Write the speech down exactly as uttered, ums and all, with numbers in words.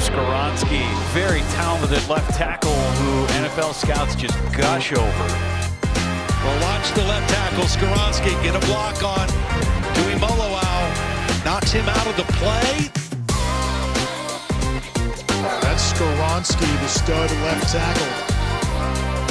Skoronski, very talented left tackle who N F L scouts just gush over. Well, watch the left tackle, Skoronski, get a block on Dewey Moloau, knocks him out of the play. That's Skoronski, the stud left tackle.